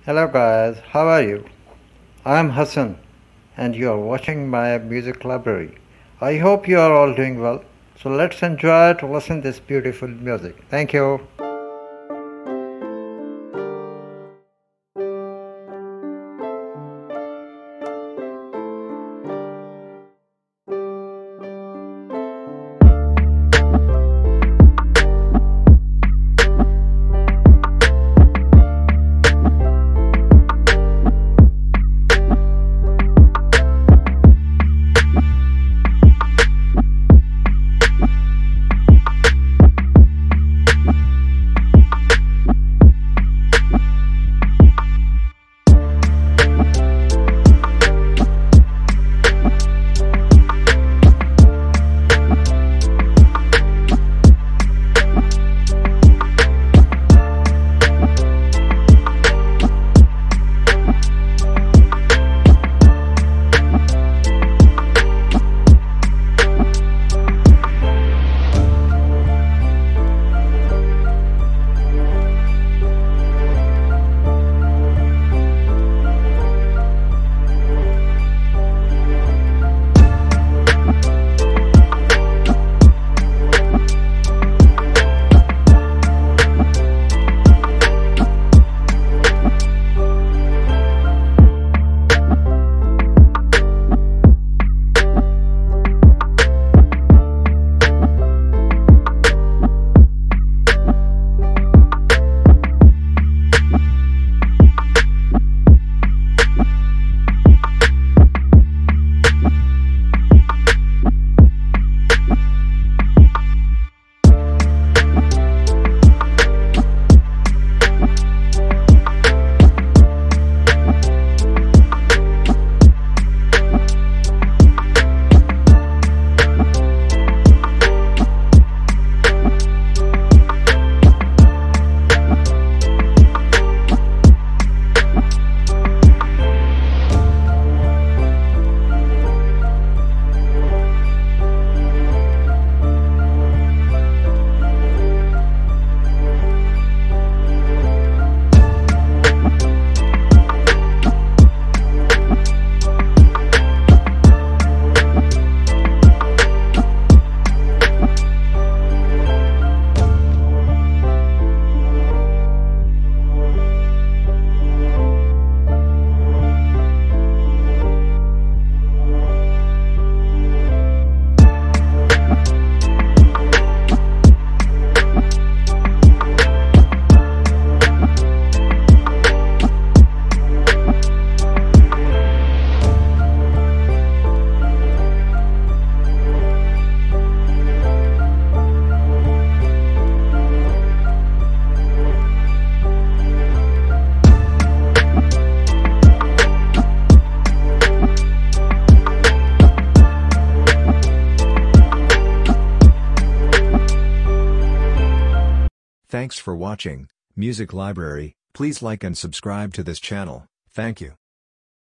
Hello guys, how are you? I am Hassan and you are watching my music library. I hope you are all doing well. So let's enjoy to listen this beautiful music. Thank you. Thanks for watching Music Library. Please like and subscribe to this channel. Thank you.